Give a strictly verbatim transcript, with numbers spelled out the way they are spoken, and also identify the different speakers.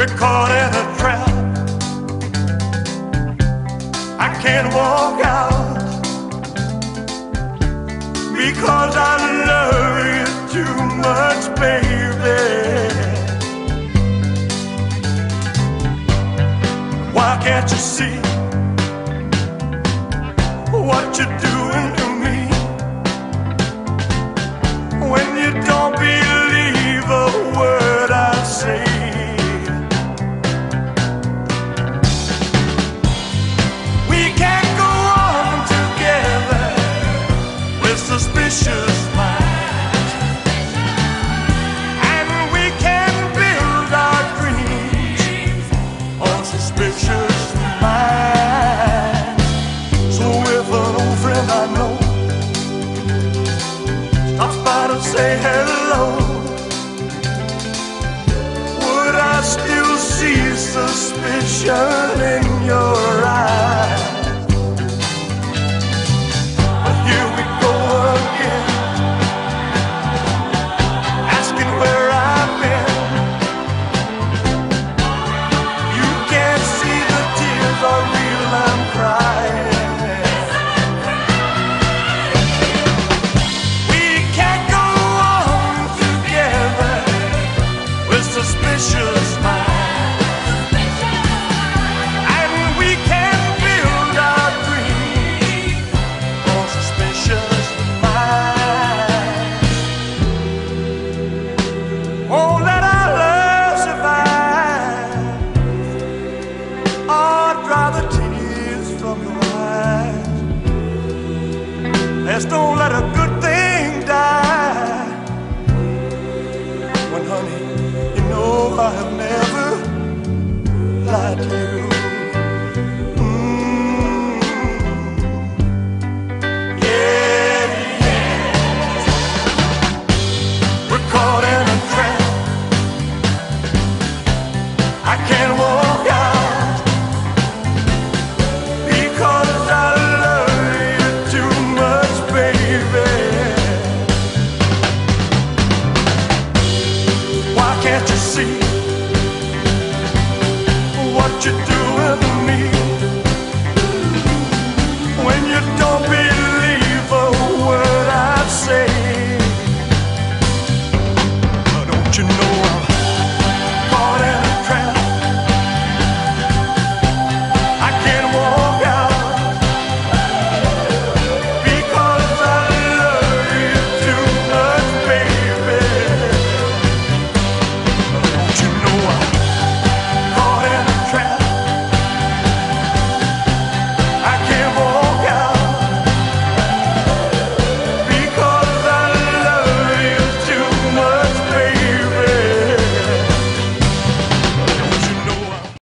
Speaker 1: We're caught in a trap. I can't walk out because I love you too much, baby. Why can't you see what you're doing to me? When you don't believe a word I say, we can't go on together with suspicious minds, and we can build our dreams on suspicious minds. So if an old friend I know stops by to say hello, would I still see suspicion in your eyes?